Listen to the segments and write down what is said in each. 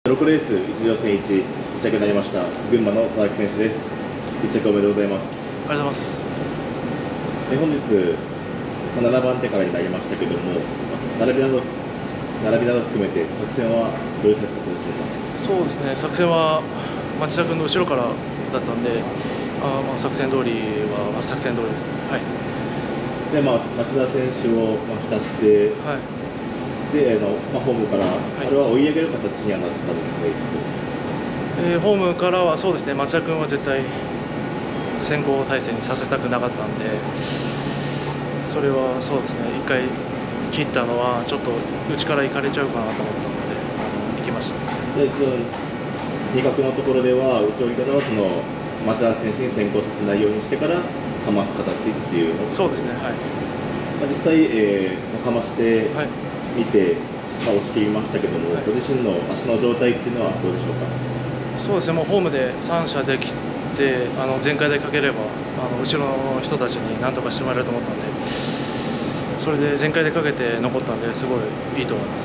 6レース1乗戦1着になりました群馬の佐々木選手です。1着おめでとうございます。 ありがとうございます。 本日、7番手からになりましたけども、並びなど含めて作戦はどういう作戦だったでしょうか。 そうですね、作戦は町田君の後ろからだったんで、作戦通りは作戦通りですね。はい。 で、町田選手を蓋して、 はい。 でホームから、あれは追い上げる形にはなったんですかね、 ホームからはそうですね、町田君は絶対先行体制にさせたくなかったんで、それはそうですね、1回切ったのはちょっと内から行かれちゃうかなと思ったので、行きました。 で、2角のところでは内を切ったのは町田選手に先行させないようにしてからかます形っていう。 そうですね。はい。 実際、かまして見て、押し切りましたけども、ご自身の足の状態っていうのはどうでしょうか。 そうですね、もうホームで3射できて、全開でかければ後ろの人たちに何とかしてもらえると思ったんで、それで全開でかけて残ったんで、すごいいいと思います。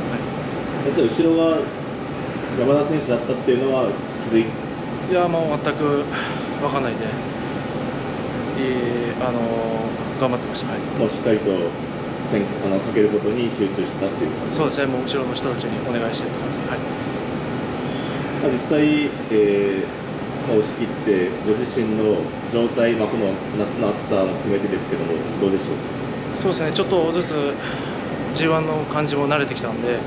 はい、後ろは山田選手だったっていうのはいや、もう全く分かんないで、頑張ってました。はい、 もうしっかりとかけることに集中してたっていう感じ。 そうですね、もう後ろの人たちにお願いしてって感じ。はい。 実際、押し切ってご自身の状態、この夏の暑さも含めてですけども、どうでしょうか。 そうですね、ちょっとずつ G1 の感じも慣れてきたんで、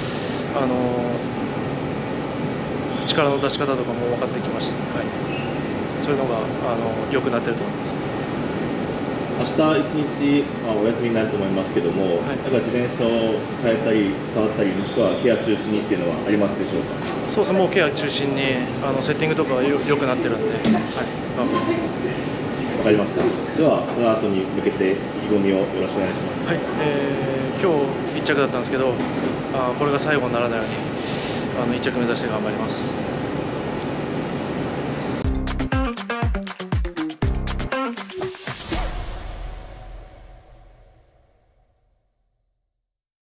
力の出し方とかも分かってきました。はい、そういうのが良くなってると思います。 明日1日、お休みになると思いますけども、なんか自転車を変えたり触ったり、もしくはケア中心にっていうのはありますでしょうか。 そうですね、もうケア中心にセッティングとかは良くなってるんで、はい、頑張ります。 わかりました。ではこの後に向けて意気込みをよろしくお願いします。 はい、今日1着だったんですけど、これが最後にならないように1着目指して頑張ります。